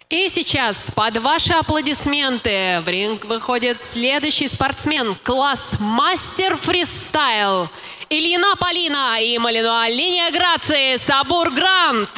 И сейчас под ваши аплодисменты в ринг выходит следующий спортсмен, класс мастер фристайл. Ильина Полина и Малинуа Линия Грации Сабур Грант.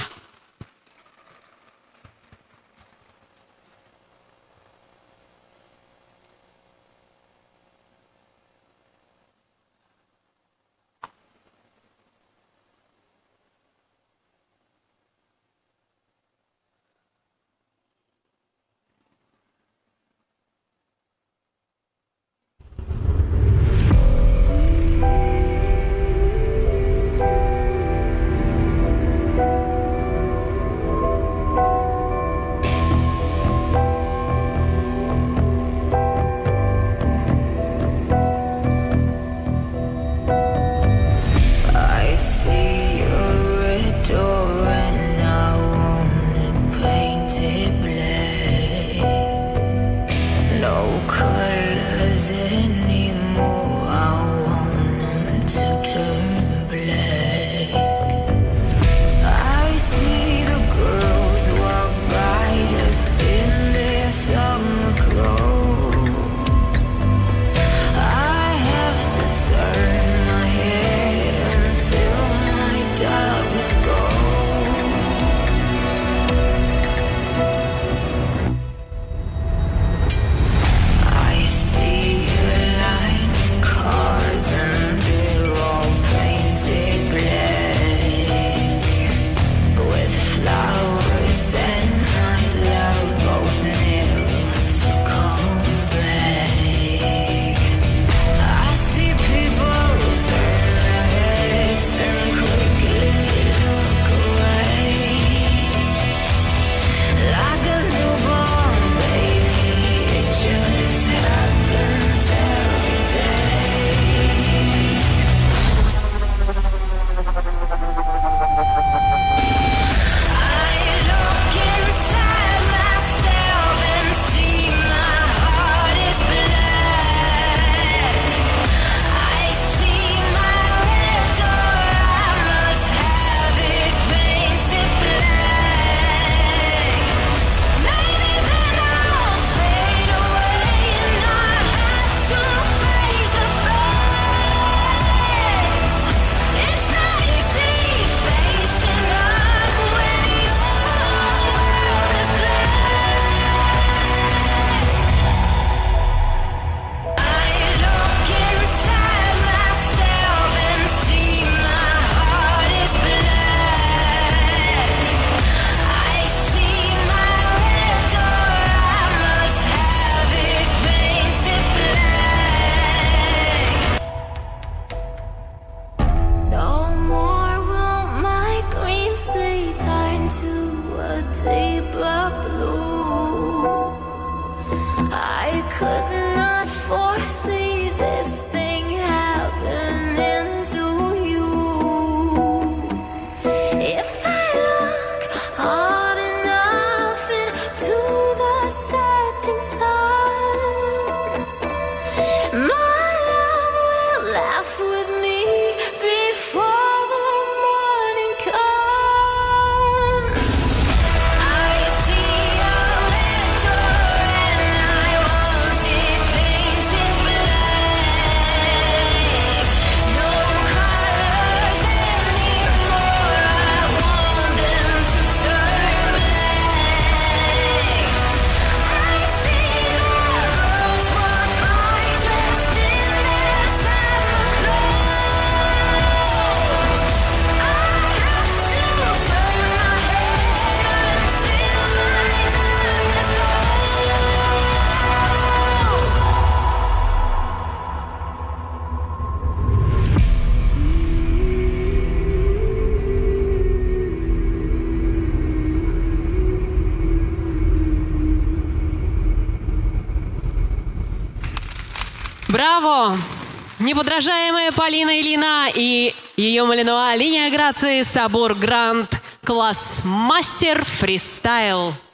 I could not foresee this thing happening to you. If I look hard enough into the setting sun, my love will laugh with me before the morning comes. I see a red door and I want it painted black. No colors anymore, I want them to turn black. I see the girls walk by dressed in their summer clothes. I have to turn my head until my time is gone. Браво! Неподражаемая Полина Ильина и ее Малинуа Линия Грации Сабур Грант, класс мастер фристайл.